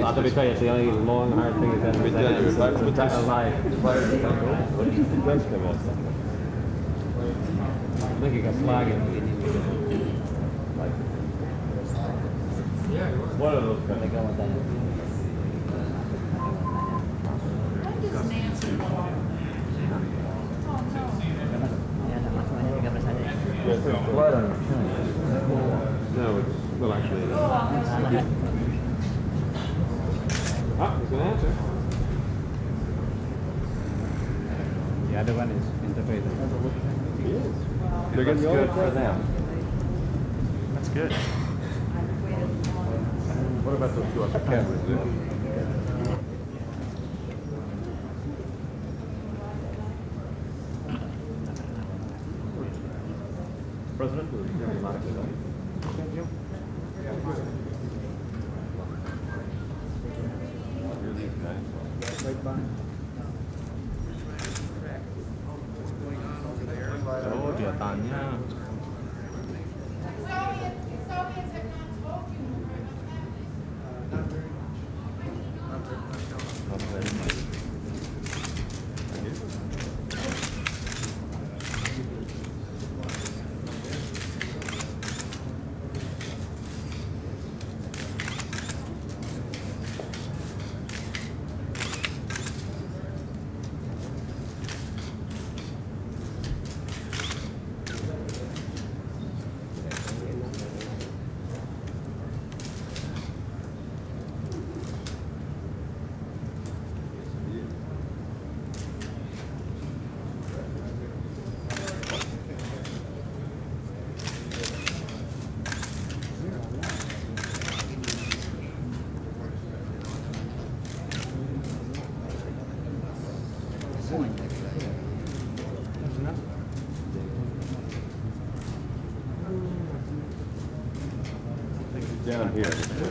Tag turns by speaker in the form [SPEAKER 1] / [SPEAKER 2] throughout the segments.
[SPEAKER 1] to be fair, it's the only long, hard thing he's ever said. It's alive. I think he got flagging. One of those guys. No, well actually. He's going to answer. The other one is interpreted. He is. That's good for them.
[SPEAKER 2] That's good.
[SPEAKER 1] What about those two other cameras there? President? Thank you. Right by.
[SPEAKER 2] Oh, dia tanya.
[SPEAKER 1] Down here.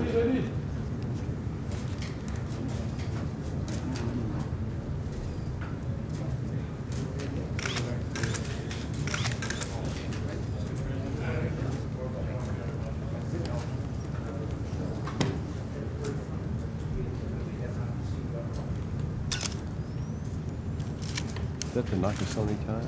[SPEAKER 3] Is that the Nakasone time?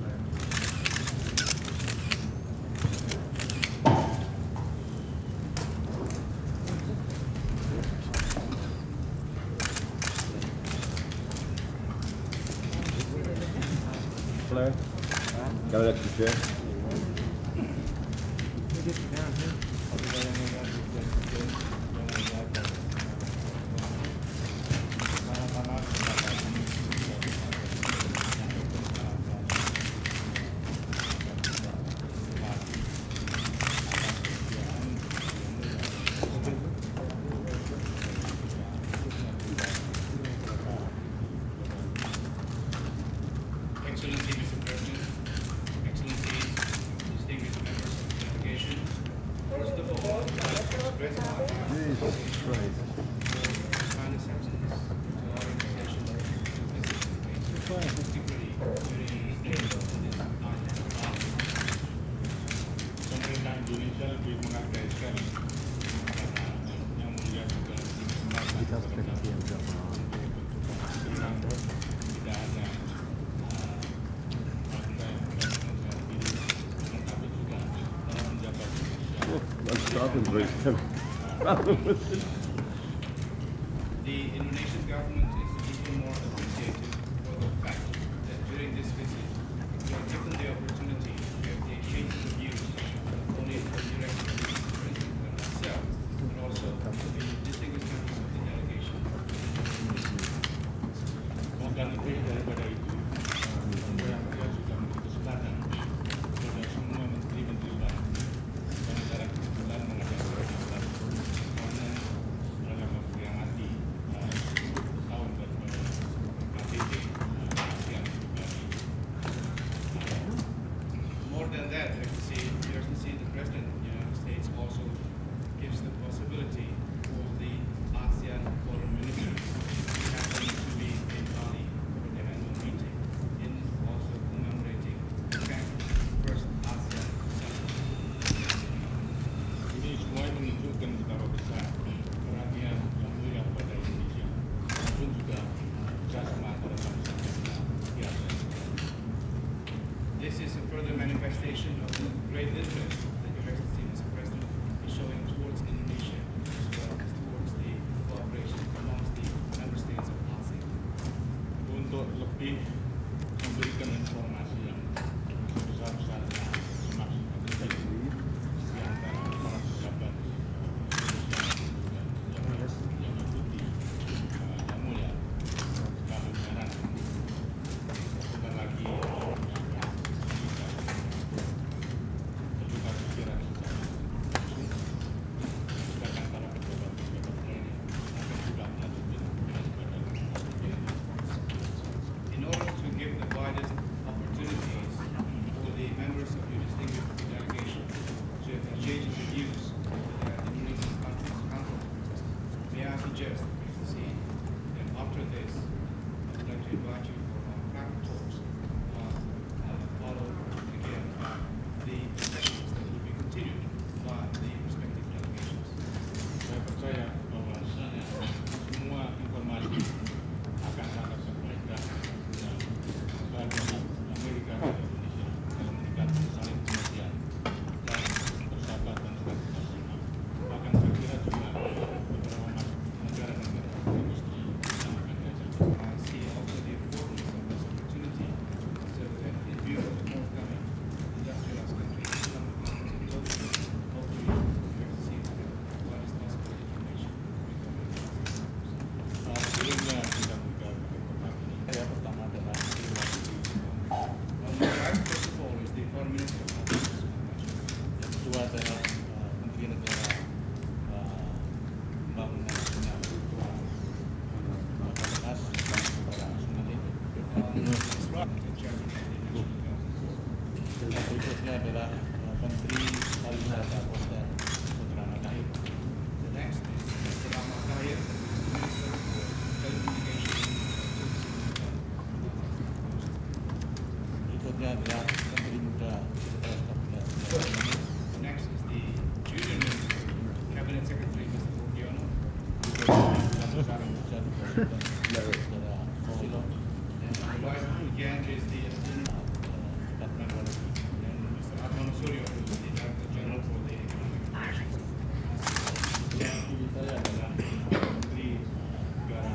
[SPEAKER 1] Blair? Got an extra chair?
[SPEAKER 4] The Indonesian government is even more appreciative for the fact that during this visit, we are given the opportunity to have the exchange of views, not only for direct President and myself, but also the distinguished members of the delegation. Bukan lebih daripada itu, saya juga memiliki kesempatan kepada semua menteri-menteri dan negara kesempatan mengadakan tahun this, I would like to invite you for our private talks, followed again by the sessions that will be continued by the respective delegations. Saya percaya bahwa semua informasi akan sangat terbaikkan dan Amerika dan Indonesia akan meningkatkan saling pengertian dan persahabatan dan kerjasama. Bahkan saya kira juga beberapa negara-negara industri yang akan diajak. I see also the importance of this opportunity so that in view of the forthcoming industrialized countries, some countries in those hopefully we can see what is possible information. Sebelumnya kita juga saya pertama adalah first of all is the Foreign Minister. Yang kedua adalah Menteri Negara Pembangunan Nasional Bapak Sunani. Berikutnya adalah Menteri Pariwisata Posta Putra Nadaib. The next is Mr. Rahmat Tahir, Minister for Telecommunications. Berikutnya adalah Menteri Muda The next is the Junior Minister, Cabinet Secretary Mr. Budiono. Again is the Mr. Armando Suryo, who is the Director General for the Economic Relations. Saya adalah Menteri Negara.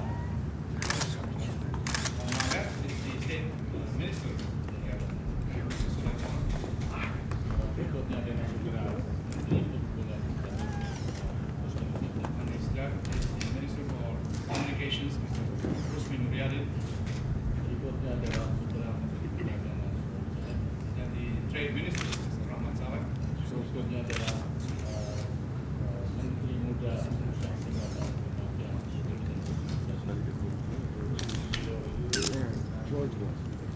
[SPEAKER 4] On my left is the State Minister. Berikutnya adalah Menteri Perhubungan dan his left is the Minister for Communications, Mr. Rusmin Nuryadin. Berikutnya adalah Menteri Perdagangan dan the Trade Minister, Mr. Rahmat Saleh. Berikutnya adalah Menteri Muda Usaha Singapura.
[SPEAKER 1] George was.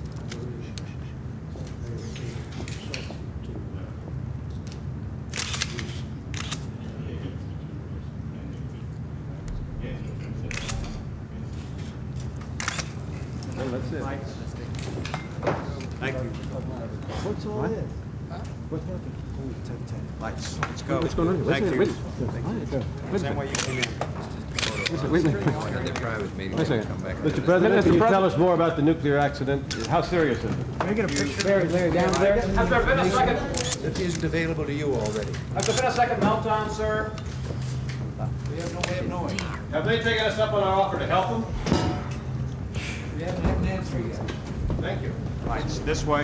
[SPEAKER 1] Well, that's it.
[SPEAKER 2] Thank you.
[SPEAKER 1] What's all this? What's happening?
[SPEAKER 2] Lights. Let's go.
[SPEAKER 1] What's going on?
[SPEAKER 2] Thank you.
[SPEAKER 1] Same
[SPEAKER 2] way you came in.
[SPEAKER 1] Wait a minute. Wait a second. Mr. President, can you tell us more about the nuclear accident? How serious is it?
[SPEAKER 3] Can I get a picture? Larry, down there.
[SPEAKER 5] Has there been a second?
[SPEAKER 3] It isn't available to you already.
[SPEAKER 5] Has there been a second meltdown, sir?
[SPEAKER 3] We have no way of knowing.
[SPEAKER 1] Have they taken us up on our offer to help them?
[SPEAKER 3] We haven't had an answer yet.
[SPEAKER 1] Thank you.
[SPEAKER 2] Lights this way.